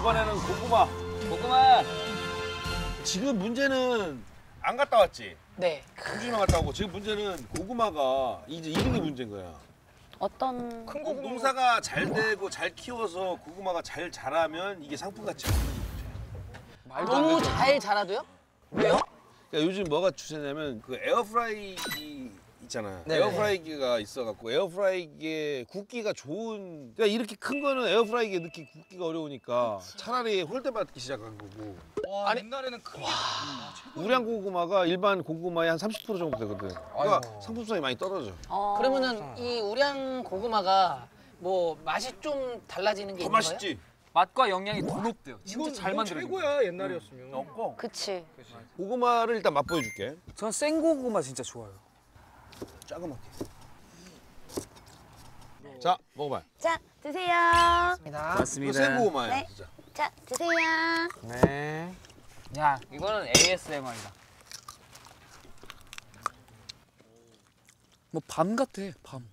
이번에는 고구마. 고구마. 지금 문제는 안 갔다 왔지? 네. 우주만 갔다 오고 지금 문제는 고구마가 이제 이런 게 문제인 거야. 어떤 큰 고구마. 농사가 잘 되고 잘 키워서 고구마가 잘 자라면 이게 상품 가치가 있는 거죠. 너무 잘 자라도요? 왜요? 그러니까 요즘 뭐가 추세냐면 그 에어프라이기 있잖아. 네네. 에어프라이기가 있어갖고 에어프라이기에 굽기가 좋은. 그러니까 이렇게 큰 거는 에어프라이기에 넣기 굽기가 어려우니까 차라리 홀대 받기 시작한 거고. 와, 아니, 옛날에는 크게. 우량 고구마가 일반 고구마의 한 30% 정도 되거든. 그러니까 아이고. 상품성이 많이 떨어져. 그러면은 이 우량 고구마가 뭐 맛이 좀 달라지는 게 더 있는 맛있지. 맛과 영양이 더 높대요. 진짜 잘 이건 만들어진 거. 최고야 옛날이었으면. 없고. 그치. 고구마를 일단 맛보여줄게. 전 생고구마 진짜 좋아요. 짜그맣게. 자, 먹어봐. 자, 드세요. 이거 생고구마야, 네. 진짜. 자, 드세요. 네. 야, 이거는 ASMR이다. 뭐 밤 같아, 밤.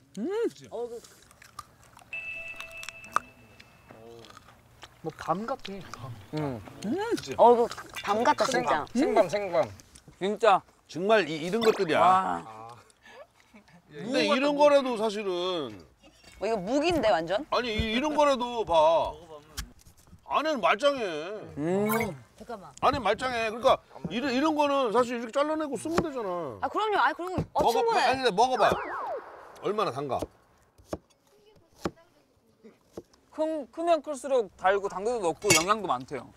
뭐 밤 같아, 밤. 이거 밤 같다, 진짜. 생밤. 진짜. 정말 이런 것들이야. 와. 근데 이런 거라도 사실은 이거 묵인데, 완전? 아니 이런 거라도 봐. 안에는 말짱해. 잠깐만. 안에 말짱해. 그러니까 이런 거는 사실 이렇게 잘라내고 쓰면 되잖아. 아, 그럼요. 아, 그리고 먹어. 충분해. 아니 근데 먹어봐. 얼마나 단가? 크면 클수록 달고 당근도 넣고 영양도 많대요.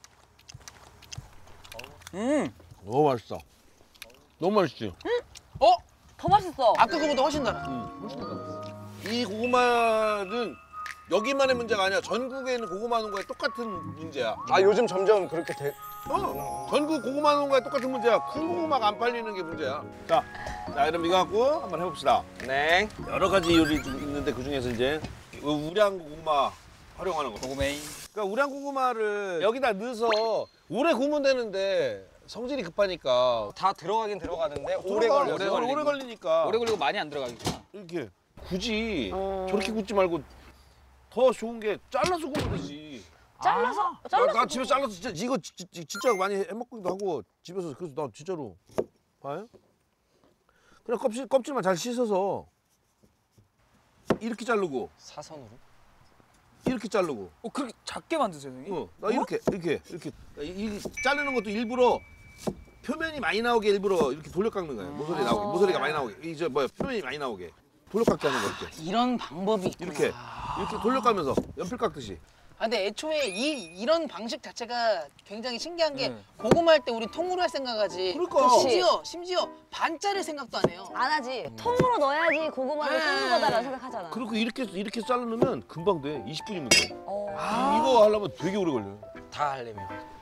너무 맛있어. 너무 맛있지. 더 맛있어. 아까 그보다 훨씬 달아. 이 고구마는 여기만의 문제가 아니야. 전국에 있는 고구마 농가에 똑같은 문제야. 아 요즘 점점 그렇게 돼. 전국 고구마 농가에 똑같은 문제야. 큰 고구마가 안 팔리는 게 문제야. 자 그럼 이거 갖고 한번 해봅시다. 네. 여러 가지 요리 좀 있는데 그 중에서 이제 우량 고구마 활용하는 거. 고구메이. 그러니까 우량 고구마를 여기다 넣어서 오래 구우면 되는데 성질이 급하니까 다 들어가긴 들어가는데 오래 들어가. 걸려. 오래 걸리니까 오래 걸리고 많이 안 들어가겠구나. 이렇게 굳이 저렇게 굽지 말고 더 좋은 게 잘라서 구우면 되지. 잘라서? 나 집에 잘라서 진짜 이거 진짜 많이 해먹기도 하고 집에서 그래서 나 진짜로 봐요. 그냥 껍질만 잘 씻어서 이렇게 자르고 사선으로. 이렇게 자르고. 그렇게 작게 만드세요, 선생님? 나 이렇게 자르는 것도 일부러 표면이 많이 나오게 일부러 이렇게 돌려 깎는 거예요. 모서리 나오게, 모서리가 많이 나오게. 이제 뭐야 표면이 많이 나오게 돌려 깎기 하는 거 이렇게. 이런 방법이 있구나. 이렇게 돌려 까면서 연필 깎듯이. 근데 애초에 이런 방식 자체가 굉장히 신기한 게 고구마 할 때 우리 통으로 할 생각하지. 그러니까. 심지어 반 자를 생각도 안 해요. 안 하지. 통으로 넣어야지 고구마를 네. 굽는 거다라고 생각하잖아. 그리고 이렇게 잘라놓으면 금방 돼. 20분이면 돼. 어. 이거 하려면 되게 오래 걸려요. 다 하려면.